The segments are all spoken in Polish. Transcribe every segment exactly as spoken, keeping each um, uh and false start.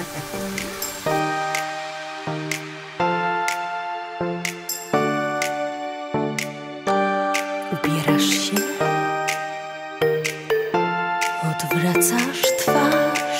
Ubierasz się, odwracasz twarz,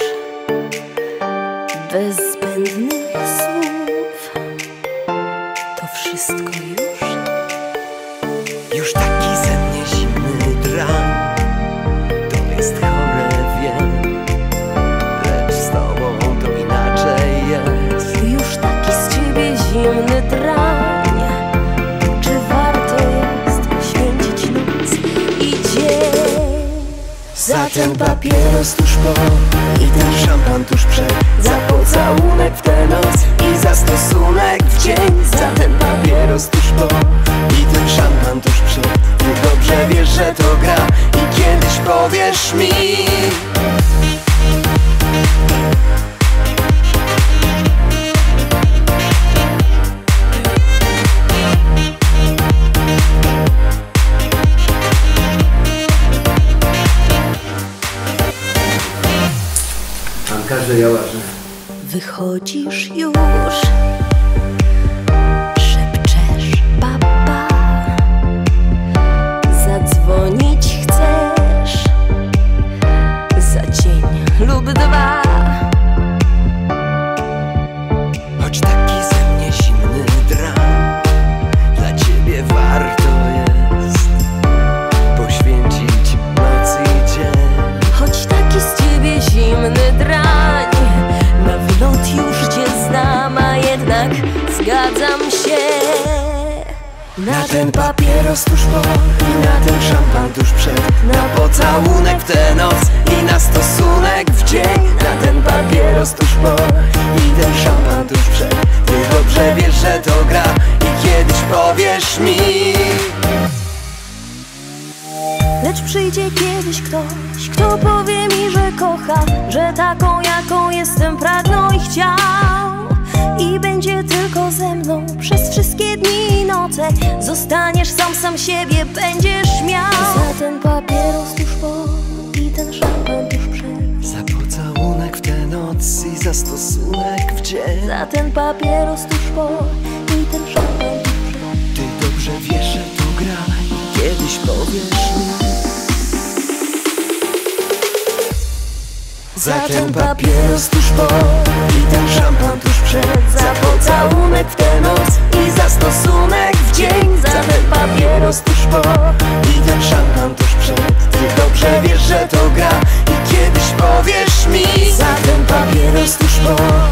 bez zbędnych słów. To wszystko już? Już taki ze mnie zimny drań. To jest chore, wiem, lecz z tobą to inaczej jest. Już taki z ciebie zimny drań. Czy warto jest poświęcić noc i dzień Za ten papieros tuż po i ten szampan tuż przed, za pocałunek w tę noc i za stosunek w dzień. Za ten papieros tuż po i ten szampan tuż przed. Ty dobrze wiesz, że to gra i kiedyś powiesz mi. Każdy jałaży. Wychodzisz już, szepczesz papa, zadzwonić chcesz za dzień lub dwa. Choć taki ze mnie zimny drań, dla ciebie warto jest poświęcić noc i dzień. Choć taki z ciebie zimny drań, na wylot już cię znam, a jednak zgadzam się. Na ten papieros tuż po i na ten szampan tuż przed, na pocałunek w tę noc i na stosunek w dzień. Na ten papieros tuż po i ten szampan tuż przed. Ty dobrze wiesz, że to gra i kiedyś powiesz mi. Lecz przyjdzie kiedyś ktoś, kto powie mi, że kocha, że taką jaką jestem pragnął i chciał. I będzie tylko ze mną przez wszystkie dni i noce. Zostaniesz sam, sam siebie będziesz miał. Za ten papieros tuż po i ten szampan tuż przed, Za pocałunek w tę noc i za stosunek w dzień. za ten papieros tuż po i ten szampan tuż przed. Ty dobrze wiesz, że to gra i kiedyś powiesz mi. Za ten papieros tuż po i ten szampan tuż przed, za pocałunek w tę noc i za stosunek w dzień. Za ten papieros tuż po i ten szampan tuż przed. Ty dobrze wiesz, że to gra i kiedyś powiesz mi. Za ten papieros tuż po